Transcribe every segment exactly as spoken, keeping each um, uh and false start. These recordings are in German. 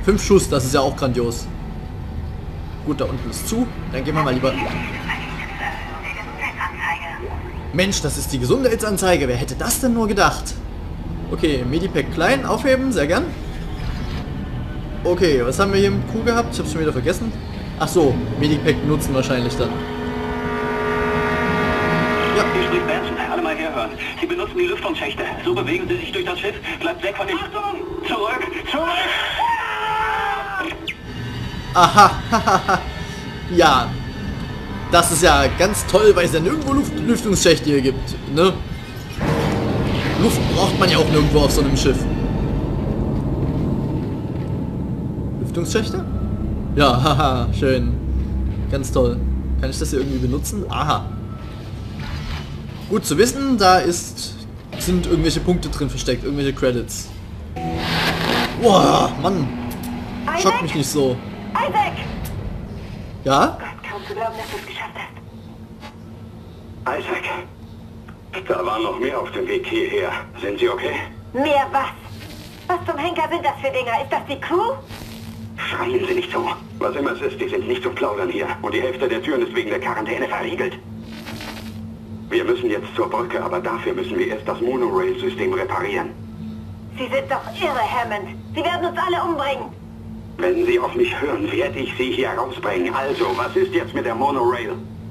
Fünf Schuss, das ist ja auch grandios. Gut, da unten ist zu. Dann gehen wir mal lieber... Mensch, das ist die Gesundheitsanzeige. Wer hätte das denn nur gedacht? Okay, Medipack klein, aufheben, sehr gern. Okay, was haben wir hier im Crew gehabt? Ich hab's schon wieder vergessen. Ach so, Medipack nutzen wahrscheinlich dann. Ja. Hier spricht Benson. Alle mal herhören. Sie benutzen die Lüftungsschächte. So bewegen Sie sich durch das Schiff. Bleibt weg von den... Achtung! Zurück! Zurück! Aha, hahaha. Ja. Das ist ja ganz toll, weil es ja nirgendwo Luft Lüftungsschächte hier gibt, ne? Luft braucht man ja auch nirgendwo auf so einem Schiff. Lüftungsschächte? Ja, haha, schön. Ganz toll. Kann ich das hier irgendwie benutzen? Aha. Gut zu wissen, da ist sind irgendwelche Punkte drin versteckt, irgendwelche Credits. Boah, Mann. Schockt mich nicht so. Isaac! Ja? Gott, kaum zu glauben, dass du es geschafft hast. Isaac, da war noch mehr auf dem Weg hierher. Sind Sie okay? Mehr was? Was zum Henker sind das für Dinger? Ist das die Crew? Schreien Sie nicht so. Was immer es ist, die sind nicht zum Plaudern hier. Und die Hälfte der Türen ist wegen der Quarantäne verriegelt. Wir müssen jetzt zur Brücke, aber dafür müssen wir erst das Monorail-System reparieren. Sie sind doch irre, Hammond. Sie werden uns alle umbringen. Wenn Sie auf mich hören, werde ich Sie hier rausbringen. Also, was ist jetzt mit der Monorail?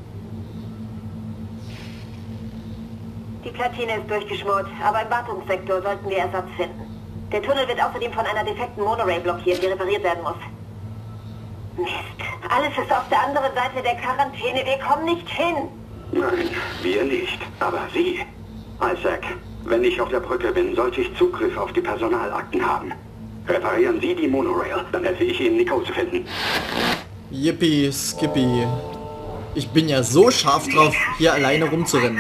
Die Platine ist durchgeschmort, aber im Wartungssektor sollten wir Ersatz finden. Der Tunnel wird außerdem von einer defekten Monorail blockiert, die repariert werden muss. Mist. Alles ist auf der anderen Seite der Quarantäne. Wir kommen nicht hin. Nein, wir nicht. Aber Sie, Isaac, wenn ich auf der Brücke bin, sollte ich Zugriff auf die Personalakten haben. Reparieren Sie die Monorail, dann helfe ich Ihnen, Nico zu finden. Yippie, Skippy. Ich bin ja so scharf drauf, hier alleine rumzurennen.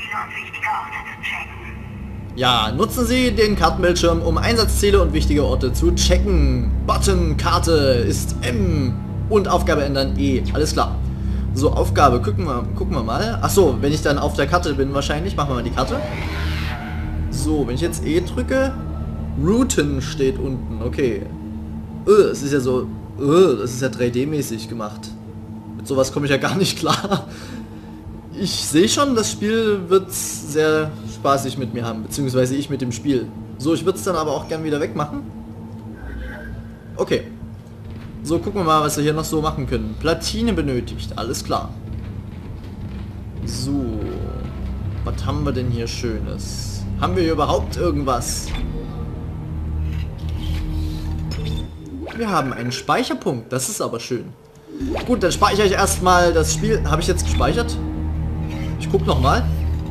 Ja, nutzen Sie den Kartenbildschirm, um Einsatzziele und wichtige Orte zu checken. Button, Karte ist M und Aufgabe ändern E. Alles klar. So, Aufgabe, gucken wir, gucken wir mal. Achso, wenn ich dann auf der Karte bin wahrscheinlich, machen wir mal die Karte. So, wenn ich jetzt E drücke, Routen steht unten, okay. Öh, es ist ja so, öh, das ist ja drei D-mäßig gemacht. Mit sowas komme ich ja gar nicht klar. Ich sehe schon, das Spiel wird sehr spaßig mit mir haben, beziehungsweise ich mit dem Spiel. So, ich würde es dann aber auch gern wieder wegmachen. Okay. So, gucken wir mal, was wir hier noch so machen können. Platine benötigt, alles klar. So. Was haben wir denn hier Schönes? Haben wir hier überhaupt irgendwas? Wir haben einen Speicherpunkt, das ist aber schön. Gut, dann speichere ich erstmal das Spiel. Habe ich jetzt gespeichert? Ich gucke nochmal.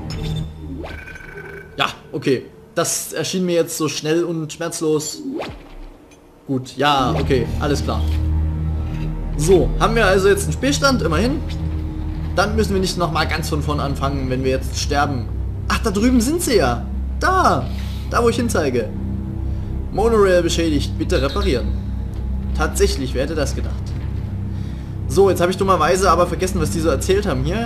Ja, okay. Das erschien mir jetzt so schnell und schmerzlos. Gut, ja, okay, alles klar. So, haben wir also jetzt einen Spielstand, immerhin. Dann müssen wir nicht nochmal ganz von vorn anfangen, wenn wir jetzt sterben. Ach, da drüben sind sie ja. Da, da wo ich hinzeige. Monorail beschädigt, bitte reparieren. Tatsächlich, wer hätte das gedacht? So, jetzt habe ich dummerweise aber vergessen, was die so erzählt haben hier.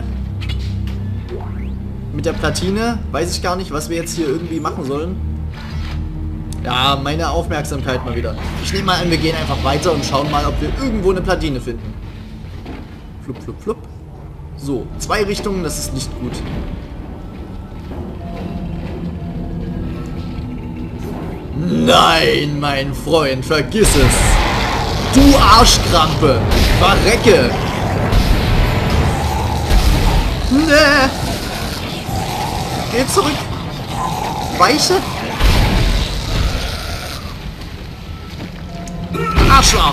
Mit der Platine weiß ich gar nicht, was wir jetzt hier irgendwie machen sollen. Ja, meine Aufmerksamkeit mal wieder. Ich nehme mal an, wir gehen einfach weiter und schauen mal, ob wir irgendwo eine Platine finden. Flup, flup, flup. So, zwei Richtungen, das ist nicht gut. Nein, mein Freund, vergiss es. Du Arschkrampe, verrecke. Nee. Geh zurück. Weiche. Arschloch.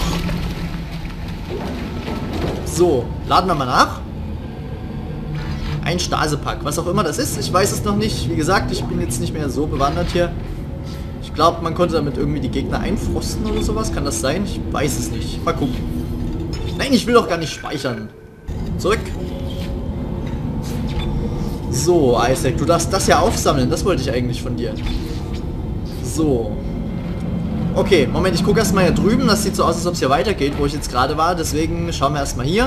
So, laden wir mal nach. Ein Stasepack, was auch immer das ist. Ich weiß es noch nicht. Wie gesagt, ich bin jetzt nicht mehr so bewandert hier. Ich glaube, man konnte damit irgendwie die Gegner einfrosten oder sowas. Kann das sein? Ich weiß es nicht. Mal gucken. Nein, ich will doch gar nicht speichern. Zurück. So, Isaac, du darfst das ja aufsammeln. Das wollte ich eigentlich von dir. So. Okay, Moment, ich gucke erstmal hier drüben. Das sieht so aus, als ob es hier weitergeht, wo ich jetzt gerade war. Deswegen schauen wir erstmal hier.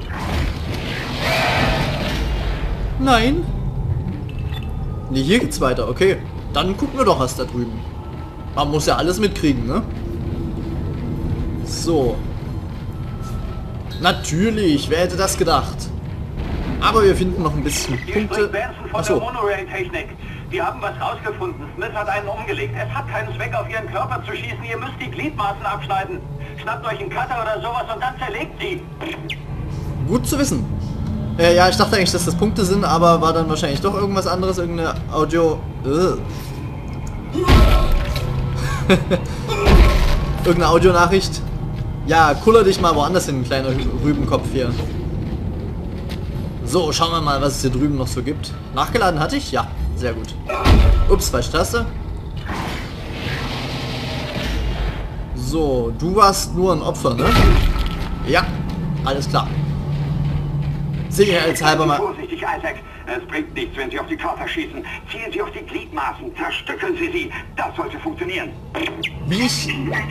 Nein. Ne, hier geht's weiter. Okay, dann gucken wir doch was da drüben. Man muss ja alles mitkriegen, ne? So. Natürlich, wer hätte das gedacht? Aber wir finden noch ein bisschen Hier Punkte. spricht Benson von Achso. der Monorail-Technik. Wir haben was rausgefunden. Smith hat einen umgelegt. Es hat keinen Zweck, auf ihren Körper zu schießen. Ihr müsst die Gliedmaßen abschneiden. Schnappt euch einen Cutter oder sowas und dann zerlegt sie. Gut zu wissen. Äh, ja, ich dachte eigentlich, dass das Punkte sind, aber war dann wahrscheinlich doch irgendwas anderes, irgendeine Audio... Äh. Irgendeine Audionachricht. Ja, kuller dich mal woanders hin, kleiner Rübenkopf hier. So, schauen wir mal, was es hier drüben noch so gibt. Nachgeladen hatte ich? Ja, sehr gut. Ups, falsche Taste. So, du warst nur ein Opfer, ne? Ja, alles klar. Sicherheitshalber mal... Vorsichtig, Isaac. Es bringt nichts, wenn Sie auf die Körper schießen. Zielen Sie auf die Gliedmaßen, zerstückeln Sie sie. Das sollte funktionieren. Wie ich...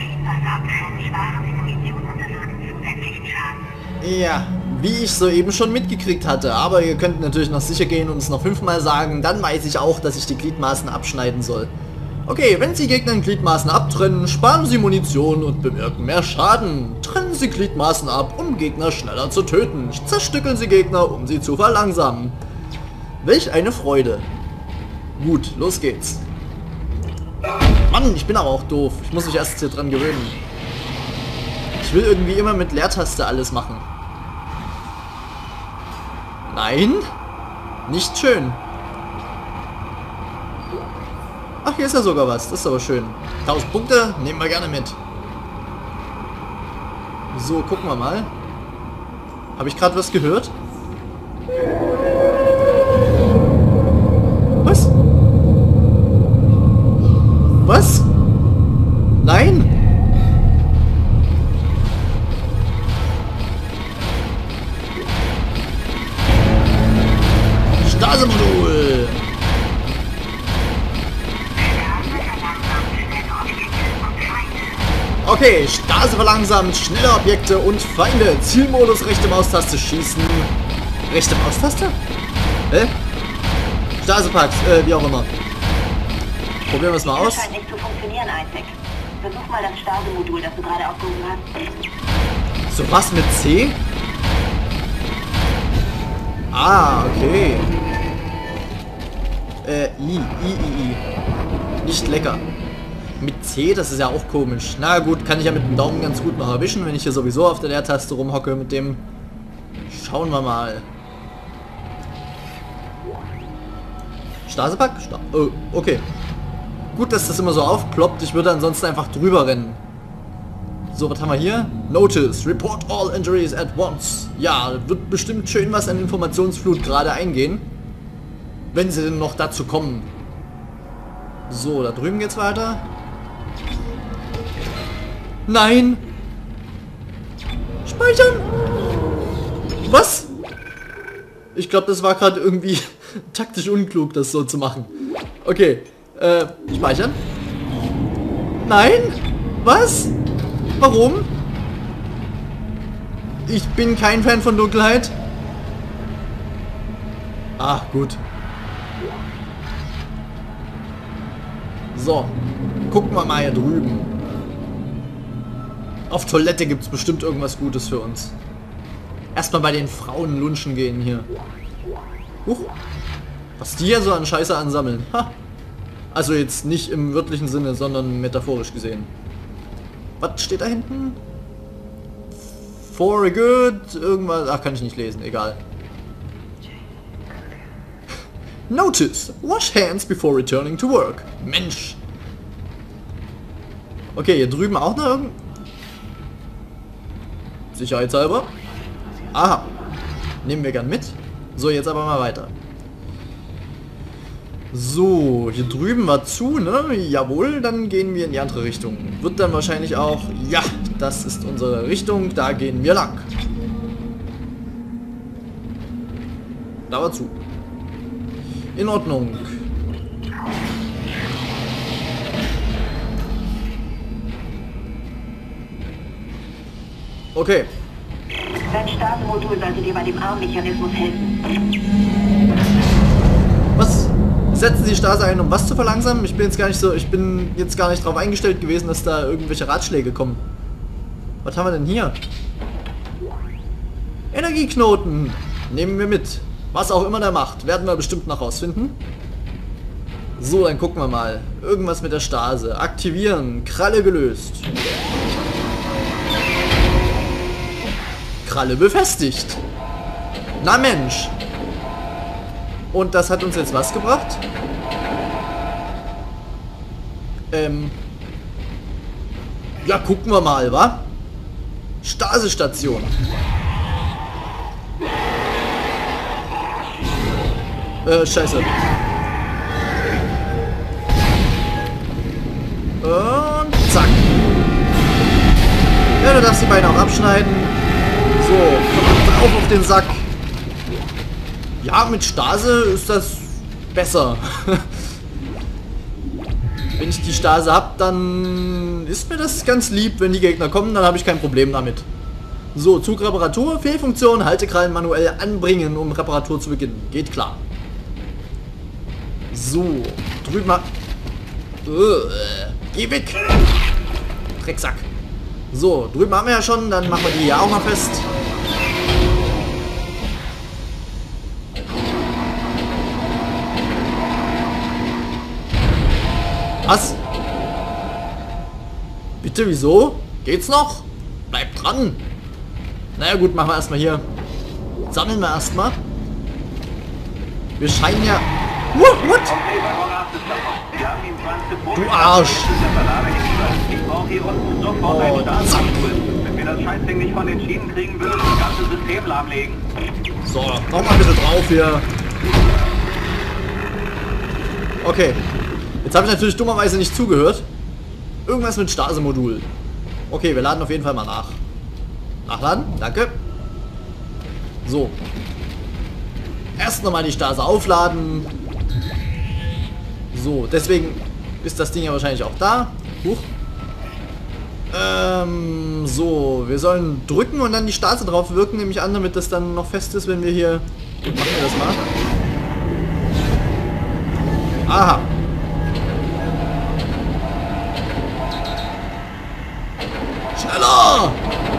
Ja, wie ich soeben schon mitgekriegt hatte. Aber ihr könnt natürlich noch sicher gehen und es noch fünfmal sagen. Dann weiß ich auch, dass ich die Gliedmaßen abschneiden soll. Okay, wenn Sie Gegnern Gliedmaßen abtrennen, sparen Sie Munition und bewirken mehr Schaden. Trennen Sie Gliedmaßen ab, um Gegner schneller zu töten. Zerstückeln Sie Gegner, um sie zu verlangsamen. Welch eine Freude. Gut, los geht's. Mann, ich bin aber auch doof. Ich muss mich erst hier dran gewöhnen. Ich will irgendwie immer mit Leertaste alles machen. Nein? Nicht schön. Ach, hier ist ja sogar was. Das ist aber schön. tausend Punkte nehmen wir gerne mit. So, gucken wir mal. Habe ich gerade was gehört? Was? Was? Nein? Stasemodul! Okay, Stase verlangsamt, schnelle Objekte und Feinde. Zielmodus, rechte Maustaste, schießen. Rechte Maustaste? Hä? Stasepacks, äh, wie auch immer. Probieren wir es mal aus. Das scheint nicht zu funktionieren, Isaac. Versuch mal das Stasemodul, das du gerade aufgehoben hast. So, was mit C? Ah, okay. Äh, I, I, I, I. Nicht lecker. Mit C, das ist ja auch komisch. Na gut, kann ich ja mit dem Daumen ganz gut noch erwischen, wenn ich hier sowieso auf der Leertaste rumhocke mit dem. Schauen wir mal. Stasepack? Sta oh, okay. Gut, dass das immer so aufploppt. Ich würde ansonsten einfach drüber rennen. So, was haben wir hier? Notice. Report all injuries at once. Ja, wird bestimmt schön was an Informationsflut gerade eingehen. Wenn sie denn noch dazu kommen. So, da drüben geht's weiter. Nein! Speichern! Was? Ich glaube, das war gerade irgendwie taktisch unklug, das so zu machen. Okay, äh, speichern. Nein? Was? Warum? Ich bin kein Fan von Dunkelheit. Ah, gut. So, gucken wir mal hier drüben. Auf Toilette gibt es bestimmt irgendwas Gutes für uns. Erstmal bei den Frauen lunchen gehen hier. Huch. Was die hier so an Scheiße ansammeln. Ha. Also jetzt nicht im wörtlichen Sinne, sondern metaphorisch gesehen. Was steht da hinten? For a good... Irgendwas... Ach, kann ich nicht lesen. Egal. Notice. Wash hands before returning to work. Mensch. Okay, hier drüben auch noch irgend... Sicherheitshalber. Aha. Nehmen wir gern mit. So, jetzt aber mal weiter. So, hier drüben war zu, ne? Jawohl, dann gehen wir in die andere Richtung. Wird dann wahrscheinlich auch... Ja, das ist unsere Richtung, da gehen wir lang. Da war zu. In Ordnung. Okay. Dein Stasemodul sollte dir bei dem Armmechanismus helfen. Was? Setzen Sie Stase ein, um was zu verlangsamen? Ich bin jetzt gar nicht so, ich bin jetzt gar nicht darauf eingestellt gewesen, dass da irgendwelche Ratschläge kommen. Was haben wir denn hier? Energieknoten. Nehmen wir mit. Was auch immer der macht, werden wir bestimmt noch rausfinden. So, dann gucken wir mal. Irgendwas mit der Stase. Aktivieren. Kralle gelöst. Kralle befestigt. Na Mensch. Und das hat uns jetzt was gebracht? Ähm. Ja, gucken wir mal, wa? Stasestation. Äh, scheiße. Und zack. Ja, du darfst die Beine auch abschneiden. So, drauf auf den Sack. Ja, mit Stase ist das besser. Wenn ich die Stase habe, dann ist mir das ganz lieb. Wenn die Gegner kommen, dann habe ich kein Problem damit. So, Zugreparatur, Fehlfunktion, Haltekrallen manuell anbringen, um Reparatur zu beginnen. Geht klar. So, drüben mal. Uh, geh weg! Drecksack. So, drüben haben wir ja schon, dann machen wir die hier auch mal fest. Was? Bitte, wieso? Geht's noch? Bleibt dran. Naja gut, machen wir erstmal hier. Sammeln wir erstmal. Wir scheinen ja... What? What? Du Arsch! Oh, zack. Wenn wir das Scheißding nicht von den Schienen kriegen, würde das ganze System lahmlegen. So, noch mal bitte drauf hier. Okay. Jetzt habe ich natürlich dummerweise nicht zugehört. Irgendwas mit Stase-Modul. Okay, wir laden auf jeden Fall mal nach. Nachladen, danke. So. Erst nochmal die Stase aufladen. So, deswegen ist das Ding ja wahrscheinlich auch da. Huch. Ähm, so, wir sollen drücken und dann die Stase drauf wirken, nehme ich an, damit das dann noch fest ist, wenn wir hier... Gut, machen wir das mal. Aha. Schneller!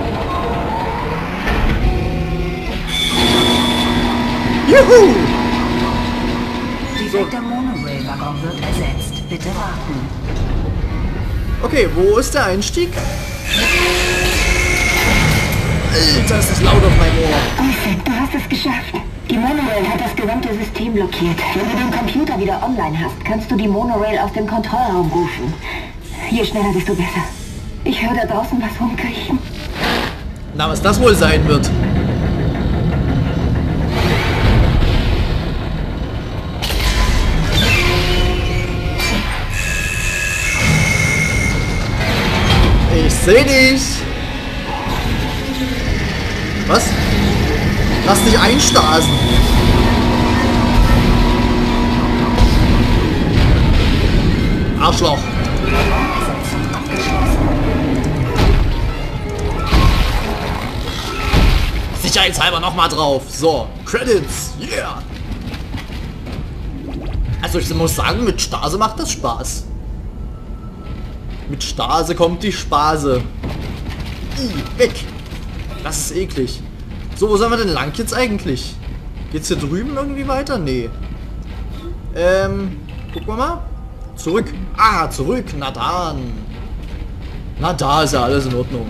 Juhu! Der Monorail-Waggon wird ersetzt. Bitte warten. Okay, wo ist der Einstieg? Alter, ist das laut auf meinem Ohr. Isaac, du hast es geschafft. Die Monorail hat das gesamte System blockiert. Wenn du den Computer wieder online hast, kannst du die Monorail aus dem Kontrollraum rufen. Je schneller, desto besser. Ich höre da draußen was rumkriechen. Na, was das wohl sein wird? Ich seh dich! Was? Lass dich einstasen! Arschloch! Sicherheitshalber nochmal drauf. So, Credits! Yeah! Also ich muss sagen, mit Stase macht das Spaß. Mit Stase kommt die Spase. I, weg! Das ist eklig. So, wo sollen wir denn lang jetzt eigentlich? Geht's hier drüben irgendwie weiter? Nee. Ähm, gucken wir mal. Zurück. Ah, zurück. Na dann. Na da ist ja alles in Ordnung.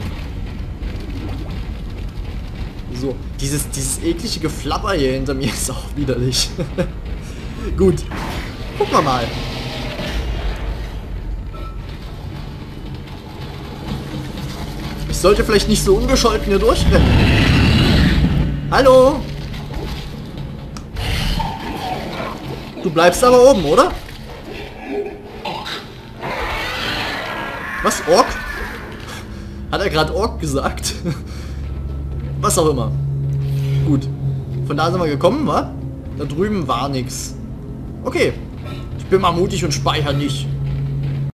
So, dieses, dieses eklige Geflapper hier hinter mir ist auch widerlich. Gut. Gucken wir mal. Ich sollte vielleicht nicht so unbescholten hier durchrennen. Hallo? Du bleibst aber oben, oder? Was? Ork? Hat er gerade Ork gesagt? Was auch immer. Gut. Von da sind wir gekommen, wa? Da drüben war nix. Okay. Ich bin mal mutig und speichere nicht.